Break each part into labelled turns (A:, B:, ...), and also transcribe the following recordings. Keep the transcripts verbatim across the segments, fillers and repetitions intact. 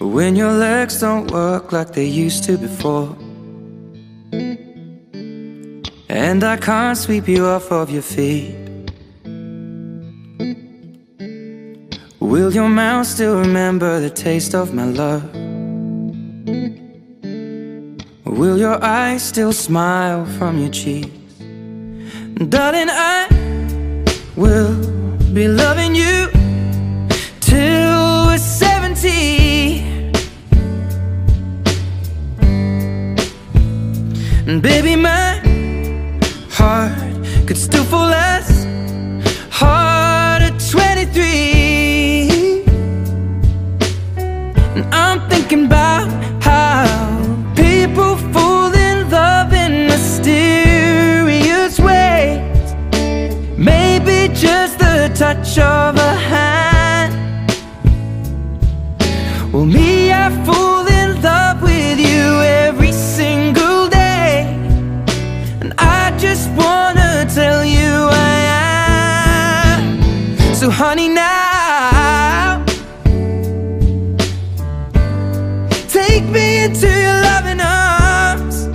A: when your legs don't work like they used to before, and I can't sweep you off of your feet. Will your mouth still remember the taste of my love? Will your eyes still smile from your cheeks? Darling, I will be loving you till we're seventy. And baby, my heart could still fall as hard at twenty-three. And I'm thinking about how people fall in love in mysterious ways. Maybe just the touch of a hand. Well, me, I fall in love with you every single day, and I just wanna tell you I am. So honey, now take me into your loving arms.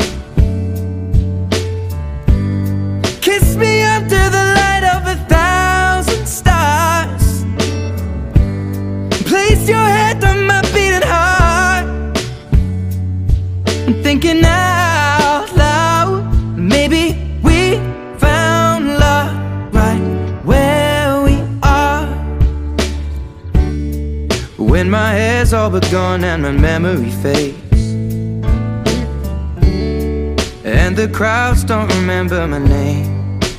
A: Kiss me under the light of a thousand stars. Place your head on my beating heart. I'm thinking out loud, maybe we found love right where we are. When my hair's all but gone and my memory fades, and the crowds don't remember my name,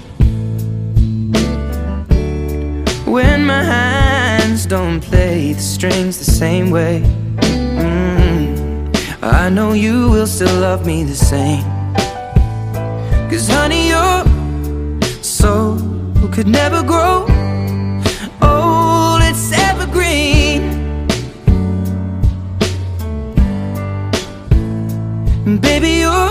A: when my hands don't play the strings the same way, mm, I know you will still love me the same. 'Cause honey, your soul could never grow old, it's evergreen. Baby, you're